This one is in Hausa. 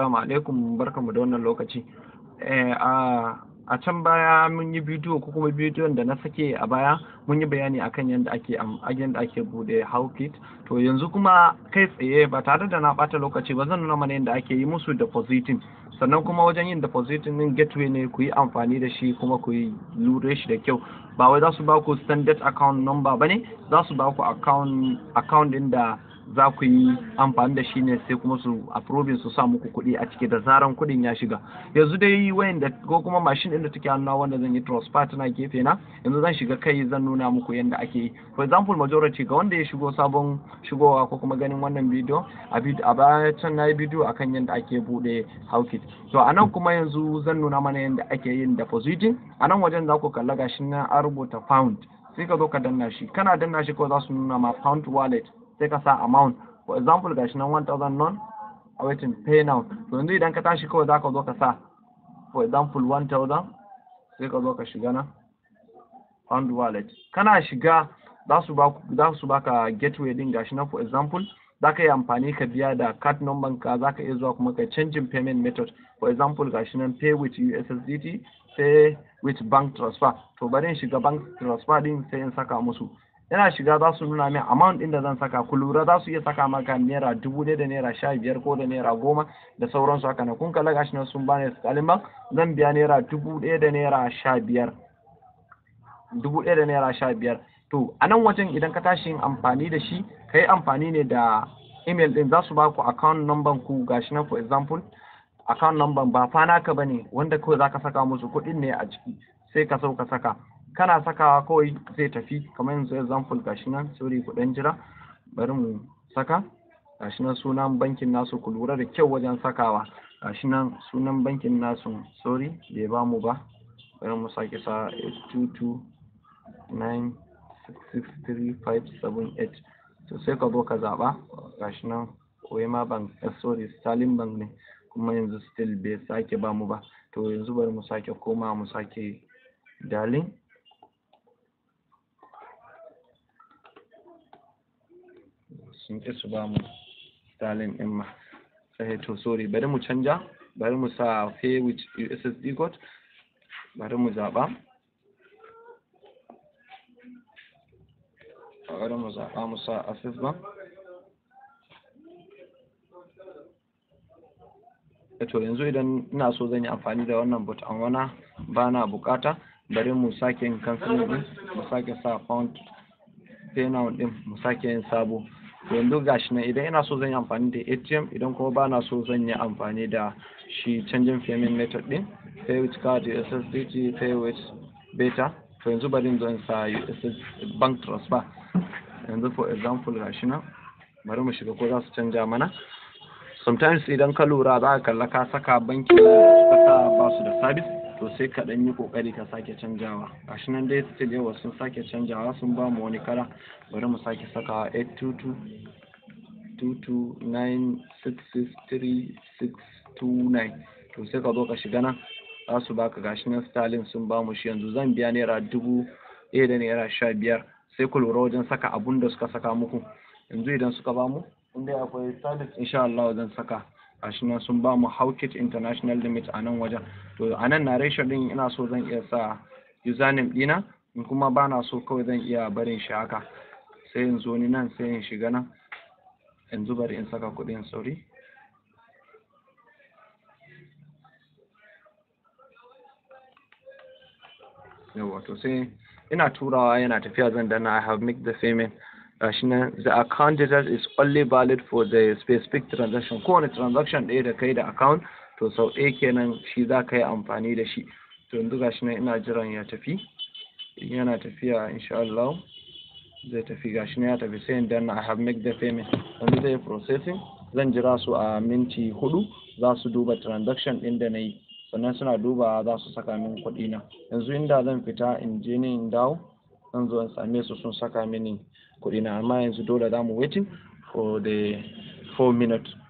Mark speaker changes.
Speaker 1: Assalamu alaikum, barkamu da wannan lokaci. A can baya mun yi bidiyo ko kuma bidiyon da na sake a baya mun yi bayani akan yadda ake bude HAWKIT. To yanzu kuma kai tsaye ba tare da na bata lokaci ba zan nuna mana yadda ake yi musu depositing. Sannan kuma wajen yin depositing din gateway ne ku yi amfani da shi kuma ku yi lura shi da kyau. Ba wai za su ba ku standard account number bane, za su ba ku account din da za ku yi amfani da shi ne sai kuma su approve su sa muku kuɗi a ciki da zaran kuɗin ya shiga. Yanzu dai wayan da ko kuma machine din da take hannuwa wanda zan yi transfer tana gefe na, yanzu zan shiga kai zan nuna muku yadda ake yi. For example, majority ga wanda ya shigo sabon shigowa ko kuma ganin wannan bidiyo a baya can na yi bidiyo akan yadda ake bude HAWKIT. To a nan kuma yanzu zan nuna mana yadda ake yin depositing. A nan wajen za ku kalla gashi na an rubuta pound, sai ka zo ka danna shi, kana danna shi kawai za su nuna ma pound wallet, sai ka sa amount. For example, gashi nan 1000 non awaiting pay now. To yanzu idan ka tashi kawai za ka zo ka sa for example 1000, sai ka zo ka shiga na pound wallet. Kana shiga za su baka gateway din gashi nan. For example, za ka yi amfani ka biya da card number ka, za ka iya zuwa kuma ka changing payment method. For example, gashi nan pay with USSDT, pay with bank transfer. To bari in shiga bank transfer din sai in saka musu. Yana shiga za su nuna min amount din da zan saka. ku lura za su iya saka maka naira 1000 da naira 15 ko da naira 10 da sauransu haka na. Kun kalla gashi nan sun bani Sterling Bank, zan biya naira 1000 da naira 15. 1000 da naira 15. To a nan wajen idan ka tashi yin amfani da shi, ka yi amfani ne da email din. Za su ba ku account number ku gashi nan. For example, account number ba fa naka bane, wanda kawai za ka saka musu kuɗin ne a ciki, sai ka ka saka. Kana sakawa kawai zai tafi. Kamar yanzu example gashi nan, sorry ku dan jira, bari mu saka gashi nan sunan bankin nasu. Ku lura da kyau wajen sakawa. Gashi nan sunan bankin nasu, sorry bai ba mu ba, bari mu sake sa 8229663578. to sai ka zo ka zaba gashi nan Wema Bank, sorry Sterling Bank ne, kuma yanzu still bai sake ba mu ba. To yanzu bari mu sake koma mu sake dalin. Sun ƙi su ba mu Sterling ɗin ma. Sai to sorry, bari mu canja, bari mu sa pay with USSD code, bari mu zaɓa. Bari mu zaɓa mu sa Access Bank. To yanzu idan ina so zan yi amfani da wannan but an wana ba na bukata, bari mu sake yin cancel ɗin, mu sake sa pound pay now ɗin, mu sake yin sabo. Yanzu gashi nan idan ina so zan yi amfani da ATM, idan kuma ba na so zan yi amfani da shi canjin payment method din, pay with card, USSDT, pay with beta. To yanzu bari in zo in sa bank transfer. Yanzu for example gashi nan, bari mu shiga ko za su canja mana. Sometimes idan ka lura za ka kalla ka saka banki da suka sa ba su da service, to sai ka dan yi kokari ka sake canjawa. Gashi nan dai still yawa sun sake canjawa, sun ba mu wani kala. Bari mu sake saka 8222966369. to sai ka zo ka shiga nan, za su baka gashi nan Sterling sun ba mu shi. Yanzu zan biya naira 1000 da naira 15. sai ku lura wajen saka abun da suka saka muku. Yanzu idan suka ba mu, inda akwai service insha Allah zan saka. Gashi nan sun ba mu HAWKIT International Limit a nan wajen. To a nan narration din ina so zan iya sa username dina, in kuma ba na so kawai zan iya barin shi haka. Sai in zo ni nan, sai in shiga nan, yanzu bari in saka kuɗin, sorry. Yawa, to sai ina turawa yana tafiya, zan danna I have made the payment. Gashi nan the account details is only valid for the specific transaction. Kowane transaction ɗaya da kai da account, to sau ɗaya kenan shi za ka yi amfani da shi. To yanzu gashi nan ina jiran ya tafi, yana tafiya insha Allah zai tafi. Gashi nan ya tafi, sai in danna I have made the payment. Yanzu zai processing, zan jira su a minti 4 za su duba transaction ɗin da na yi, sannan suna duba za su saka min kuɗi na. Yanzu inda zan fita in je ni in dawo, zan zo in same su sun saka mini kuɗi na, amma yanzu dole za mu waiting for the 4 minutes.